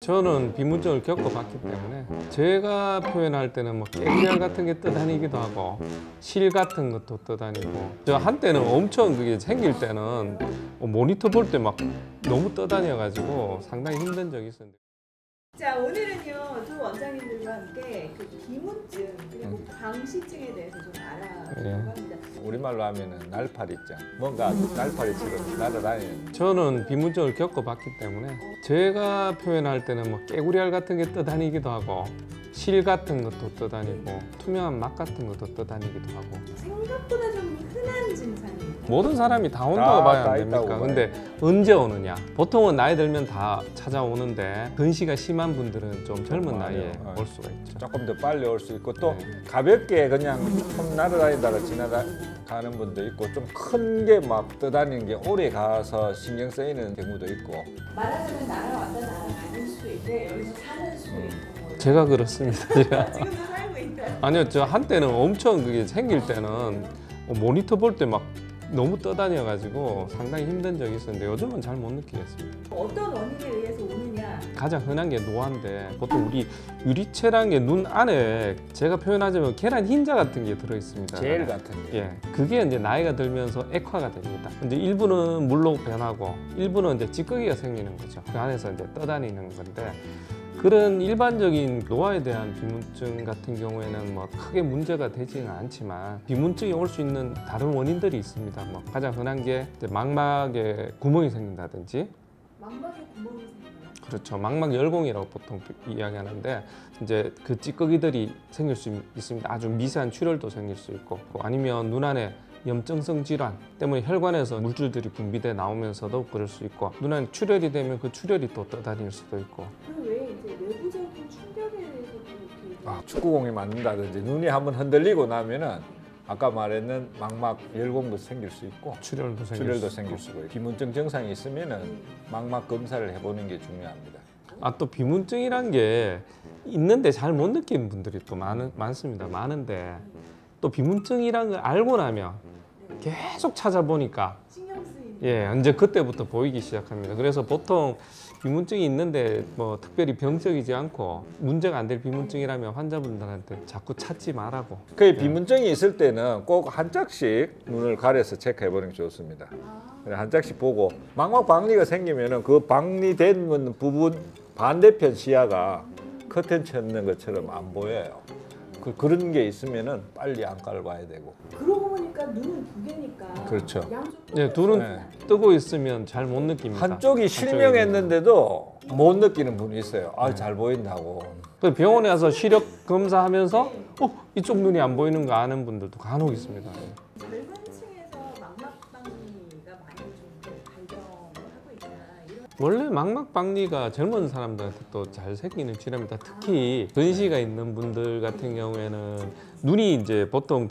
저는 비문증을 겪어봤기 때문에 제가 표현할 때는 뭐 깨구리알 같은 게 떠다니기도 하고 실 같은 것도 떠다니고 저 한때는 엄청 그게 생길 때는 모니터 볼 때 막 너무 떠다녀가지고 상당히 힘든 적이 있었는데. 자, 오늘은요 두 원장님들과 함께 그 비문증 그리고 광시증에 대해서 좀 알아보려고 합니다. 우리말로 하면은 날파리장, 뭔가 날파리처럼 날아다니는. 저는 비문증을 겪어봤기 때문에 제가 표현할 때는 뭐 깨구리알 같은 게 떠다니기도 하고 실 같은 것도 떠다니고 투명한 막 같은 것도 떠다니기도 하고. 생각보다 좀 흔한 증상입니다. 모든 사람이 다 온다고 봐야 안 됩니까? 있다고 근데 언제 오느냐? 보통은 나이 들면 다 찾아오는데 근시가 심한 분들은 좀 젊은 나이에 올 수가 있죠. 조금 더 빨리 올 수 있고 또 네. 가볍게 그냥 좀 날아다니다가 지나가는 분도 있고 좀 큰 게 막 떠다니는 게 오래 가서 신경 쓰이는 경우도 있고. 말하자면 날아왔다 날아가는 수도 있고 여기서 사는 수도 있고. 제가 그렇습니다. 제가. 지금도 살고 있다. 아니요, 저 한때는 엄청 그게 생길 때는 모니터 볼 때 막 너무 떠다녀가지고 상당히 힘든 적이 있었는데 요즘은 잘 못 느끼겠습니다. 어떤 원인에 의해서 오느냐? 가장 흔한 게 노화인데 보통 우리 유리체란 게 눈 안에 제가 표현하자면 계란 흰자 같은 게 들어있습니다. 젤 같은 게. 예, 그게 이제 나이가 들면서 액화가 됩니다. 이제 일부는 물로 변하고 일부는 이제 찌꺼기가 생기는 거죠. 그 안에서 이제 떠다니는 건데 그런 일반적인 노화에 대한 비문증 같은 경우에는 뭐 크게 문제가 되지는 않지만 비문증이 올 수 있는 다른 원인들이 있습니다. 뭐 가장 흔한 게 이제 망막에 구멍이 생긴다든지. 망막에 구멍이 생겨요. 그렇죠. 망막 열공이라고 보통 이야기하는데 이제 그 찌꺼기들이 생길 수 있습니다. 아주 미세한 출혈도 생길 수 있고 아니면 눈 안에 염증성 질환 때문에 혈관에서 물질들이 분비돼 나오면서도 그럴 수 있고 눈 안에 출혈이 되면 그 출혈이 또 떠다닐 수도 있고. 그 외에 이제 내부적인 충격에 대해서도 이렇게 축구공이 맞는다든지 눈이 한번 흔들리고 나면은 아까 말했는 망막 열공도 생길 수 있고 출혈도 생길 수가 있고 비문증 증상이 있으면은 망막 검사를 해보는 게 중요합니다. 또 비문증이란 게 있는데 잘 못 느끼는 분들이 또 많습니다. 많은데 또 비문증이란 걸 알고 나면 계속 찾아보니까 신경 쓰이는. 이제 그때부터 보이기 시작합니다. 그래서 보통 비문증이 있는데 뭐 특별히 병적이지 않고 문제가 안 될 비문증이라면 환자분들한테 자꾸 찾지 말라고. 그 비문증이 있을 때는 꼭 한 짝씩 눈을 가려서 체크해 보는 게 좋습니다. 한 짝씩 보고 망막 박리가 생기면은 그 박리된 부분 반대편 시야가 커튼 쳐는 것처럼 안 보여요. 그런 게 있으면은 빨리 안과를 봐야 되고. 그러고 보니까 눈은 두 개니까. 그렇죠. 양쪽 네, 둘은 뜨고 있으면 잘 못 느낍니다. 한쪽이 실명했는데도 못 느끼는 분이 있어요. 잘 보인다고. 병원에 가서 시력 검사하면서 이쪽 눈이 안 보이는 거 아는 분들도 간혹 있습니다. 젊은 층에서 망막박리가 많이 좀 발병하고 있다. 이런. 원래 망막박리가 젊은 사람들한테 또 잘 생기는 질환입니다. 특히 근시가 있는 분들 같은 경우에는 눈이 이제 보통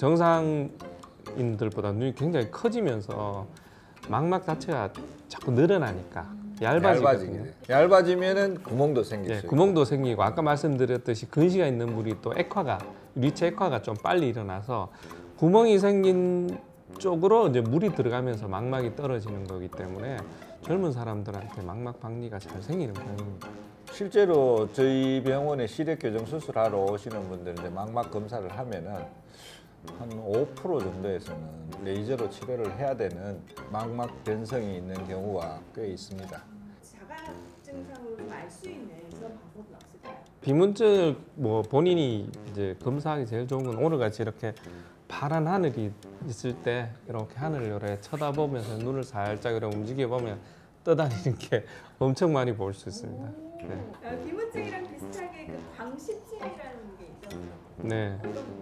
정상인들보다 눈이 굉장히 커지면서 망막 자체가 자꾸 늘어나니까 얇아지거든요. 얇아지면은 구멍도 생길 수 있고. 구멍도 생기고 아까 말씀드렸듯이 근시가 있는 분이 또 액화가 유리체 액화가 좀 빨리 일어나서 구멍이 생긴 쪽으로 이제 물이 들어가면서 망막이 떨어지는 거기 때문에 젊은 사람들한테 망막 박리가 잘 생기는 편입니다. 실제로 저희 병원에 시력 교정 수술하러 오시는 분들 망막 검사를 하면은 한 5% 정도에서는 레이저로 치료를 해야 되는 망막 변성이 있는 경우가 꽤 있습니다. 자가 증상으로 좀 알 수 있는 그런 방법은 없을까요? 비문증을 뭐 본인이 이제 검사하기 제일 좋은 건 오늘같이 이렇게 파란 하늘이 있을 때 이렇게 하늘을 이렇게 쳐다보면서 눈을 살짝 이렇게 움직여 보면 떠다니는 게 엄청 많이 볼 수 있습니다. 네. 비문증이랑 비슷하게 그 광시증이라는 게 있죠. 네.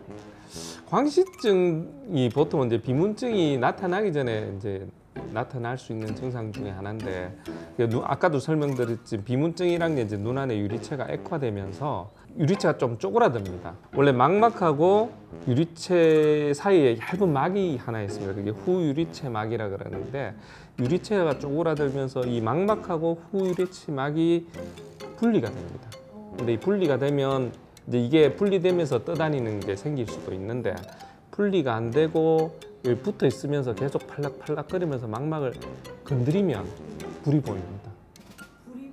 광시증이 보통 이제 비문증이 나타나기 전에 이제 나타날 수 있는 증상 중에 하나인데 아까도 설명드렸지 비문증이란 게 이제 눈 안에 유리체가 액화되면서 유리체가 좀 쪼그라듭니다. 원래 망막하고 유리체 사이에 얇은 막이 하나 있습니다. 그게 후유리체 막이라 그러는데 유리체가 쪼그라들면서 이 망막하고 후유리체 막이 분리가 됩니다. 근데 이 분리가 되면 이제 이게 분리되면서 떠다니는 게 생길 수도 있는데 분리가 안 되고 여기 붙어 있으면서 계속 팔락팔락거리면서 망막을 건드리면 불이 보입니다. 불이 보여요.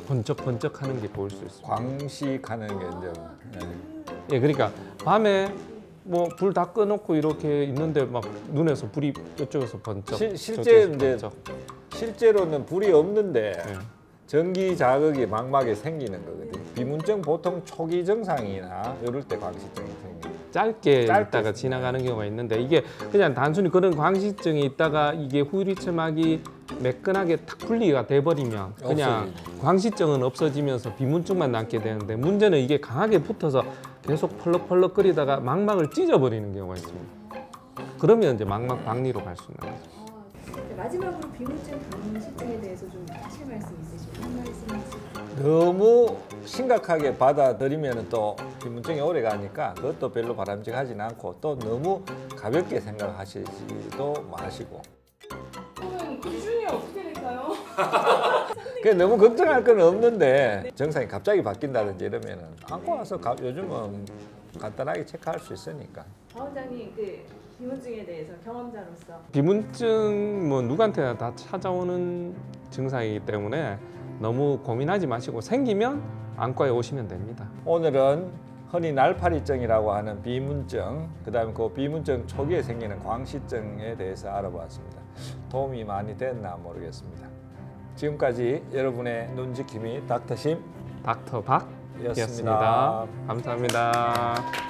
번쩍번쩍하는 게 보일 수 있습니다. 광식하는 게 이제 예, 그러니까 밤에 뭐 불 다 꺼놓고 이렇게 있는데 막 눈에서 불이 이쪽에서 번쩍. 실제 저쪽에서 이제 번쩍. 실제로는 불이 없는데 예. 전기 자극이 망막에 생기는 거거든요. 비문증 보통 초기 증상이나 이럴 때 광식증이 생깁니다. 짧게 있다가 있습니다. 지나가는 경우가 있는데 이게 그냥 단순히 그런 광식증이 있다가 이게 후유리체막이 매끈하게 탁 분리가 돼버리면 그냥 없어지죠. 광식증은 없어지면서 비문증만 남게 되는데 문제는 이게 강하게 붙어서 계속 펄럭펄럭거리다가 망막을 찢어버리는 경우가 있습니다. 그러면 이제 망막 박리로 갈 수 있는 거죠. 마지막으로 비문증 방식증에 대해서 좀 하실 말씀 있으시면 한 말씀씩. 너무 심각하게 받아들이면 또 비문증이 오래 가니까 그것도 별로 바람직하지는 않고 또 너무 가볍게 생각하시지도 마시고 그러면 기준이 어떻게 될까요? 너무 걱정할 건 없는데 증상이 갑자기 바뀐다든지 이러면은 안고 와서 요즘은 간단하게 체크할 수 있으니까. 박 원장님 그 비문증에 대해서 경험자로서 비문증 뭐 누구한테나 다 찾아오는 증상이기 때문에 너무 고민하지 마시고 생기면 안과에 오시면 됩니다. 오늘은 흔히 날파리증이라고 하는 비문증, 그다음에 그 비문증 초기에 생기는 광식증에 대해서 알아보았습니다. 도움이 많이 됐나 모르겠습니다. 지금까지 여러분의 눈지킴이 닥터심 닥터 박이었습니다. 였습니다. 감사합니다.